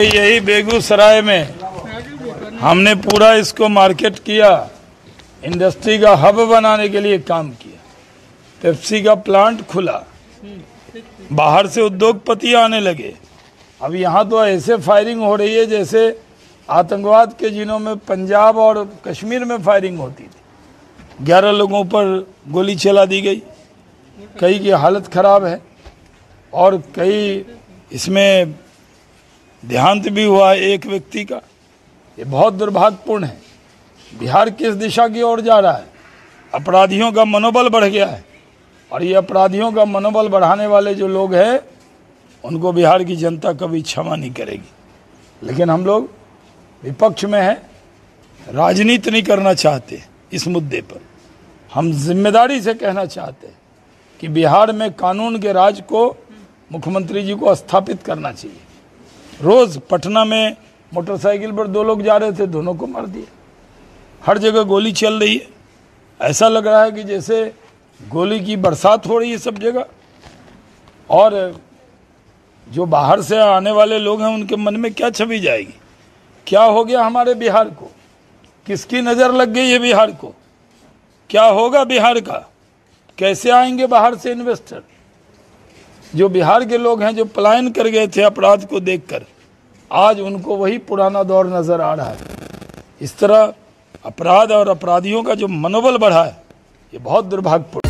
यही बेगूसराय में हमने पूरा इसको मार्केट किया, इंडस्ट्री का हब बनाने के लिए काम किया। पेप्सी का प्लांट खुला, बाहर से उद्योगपति आने लगे। अब यहाँ तो ऐसे फायरिंग हो रही है जैसे आतंकवाद के जिनों में पंजाब और कश्मीर में फायरिंग होती थी। 11 लोगों पर गोली चला दी गई, कई की हालत खराब है और कई इसमें देहांत भी हुआ एक व्यक्ति का। ये बहुत दुर्भाग्यपूर्ण है। बिहार किस दिशा की ओर जा रहा है? अपराधियों का मनोबल बढ़ गया है और ये अपराधियों का मनोबल बढ़ाने वाले जो लोग हैं उनको बिहार की जनता कभी क्षमा नहीं करेगी। लेकिन हम लोग विपक्ष में हैं, राजनीति नहीं करना चाहते। इस मुद्दे पर हम जिम्मेदारी से कहना चाहते हैं कि बिहार में कानून के राज को मुख्यमंत्री जी को स्थापित करना चाहिए। रोज पटना में मोटरसाइकिल पर 2 लोग जा रहे थे, दोनों को मार दिया। हर जगह गोली चल रही है, ऐसा लग रहा है कि जैसे गोली की बरसात हो रही है सब जगह। और जो बाहर से आने वाले लोग हैं उनके मन में क्या छवि जाएगी? क्या हो गया हमारे बिहार को? किसकी नज़र लग गई है बिहार को? क्या होगा बिहार का? कैसे आएंगे बाहर से इन्वेस्टर? जो बिहार के लोग हैं जो पलायन कर गए थे अपराध को देखकर, आज उनको वही पुराना दौर नजर आ रहा है। इस तरह अपराध और अपराधियों का जो मनोबल बढ़ा है, ये बहुत दुर्भाग्यपूर्ण।